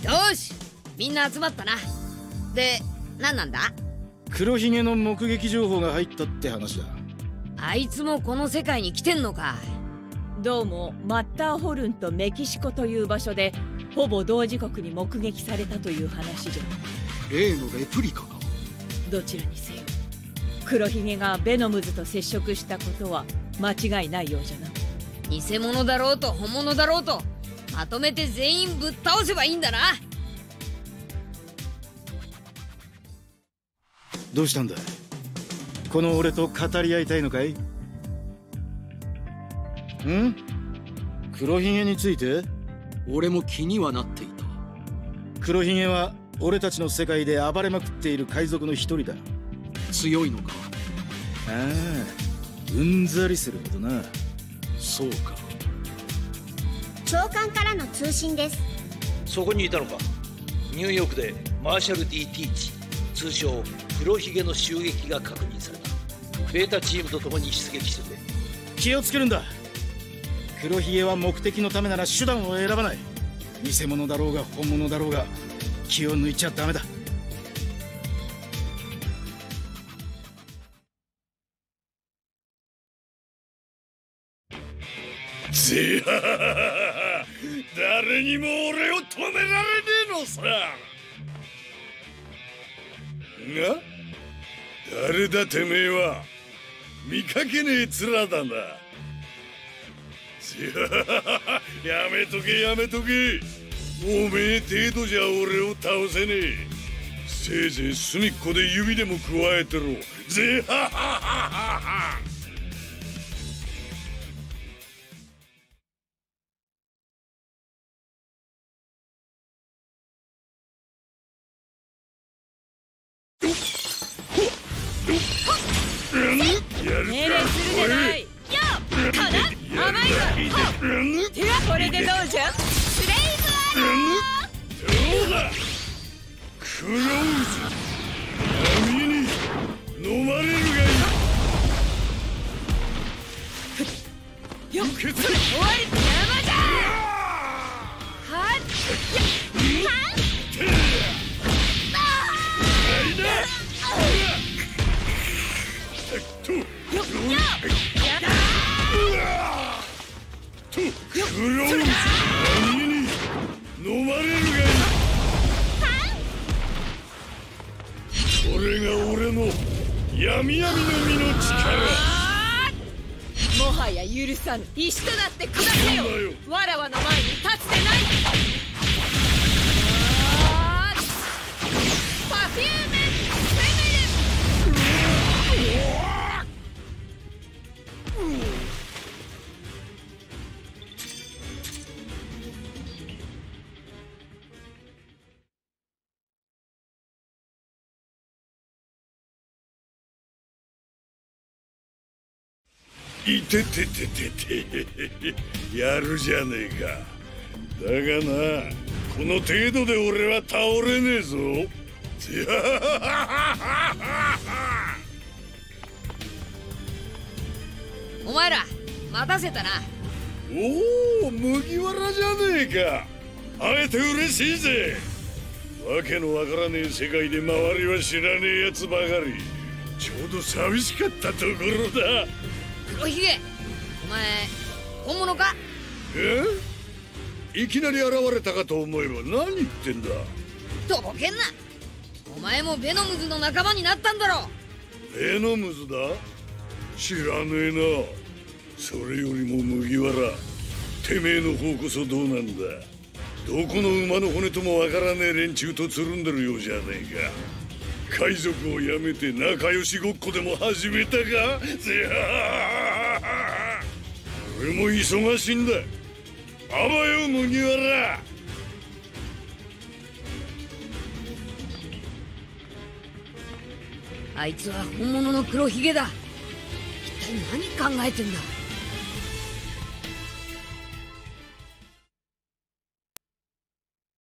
よし、みんな集まったな。で、何なんだ？ 黒ひげの目撃情報が入ったって話だ。 あいつもこの世界に来てんのか。 どうもマッターホルンとメキシコという場所でほぼ同時刻に目撃されたという話じゃ。 例のレプリカか。 どちらにせよ黒ひげがベノムズと接触したことは間違いないようじゃな。 偽物だろうと本物だろうとまとめて全員ぶっ倒せばいいんだな。 どうしたんだ？この俺と語り合いたいのかい？黒ひげについて？ 俺も気にはなっていた。 黒ひげは俺たちの世界で暴れまくっている海賊の一人だ。 強いのか？ ああ、うんざりするほどな。 そうか。 長官からの通信です。 そこにいたのか。ニューヨークでマーシャル D ティーチ、通称黒ひげの襲撃が確認された。ベータチームと共に出撃してくれ。 気をつけるんだ。黒ひげは目的のためなら手段を選ばない。偽物だろうが本物だろうが気を抜いちゃダメだ。 ぜははは、誰にも俺を止められねえのさ。が誰だてめえは。見かけねえ面だな。ぜははは、やめとけやめとけ。おめえ程度じゃ俺を倒せねえ。せいぜい隅っこで指でも加えてろ。ぜはははは。 命令するじゃない。よっかな甘いわ。手はこれでどうじゃ。スレイブアロー。 どうだクローズ。闇に飲まれるがいい。 よっ終わり邪魔じゃ。はっクローズ。闇に飲まれるがいい。これが俺の闇闇の実の力。 もはや許さぬ。石となって下せよ。わらわの前に立つでない。パフューメいてててててやるじゃねえか。だがな、この程度で俺は倒れねえぞ。 お前ら待たせたな。 おお、麦わらじゃねえか。会えて嬉しいぜ。わけのわからねえ世界で周りは知らねえやつばかり。ちょうど寂しかったところだ。 黒ひげ、お前本物か？ いきなり現れたかと思えば何言ってんだ。 とぼけんな。お前もベノムズの仲間になったんだろ。 ベノムズだ？知らねえな。それよりも麦わら、てめえの方こそどうなんだ。どこの馬の骨ともわからねえ連中とつるんでるようじゃねえか。海賊をやめて仲良しごっこでも始めたか？俺も忙しいんだ。あばよ麦わら。 あいつは本物の黒ひげだ。一体何考えてんだ。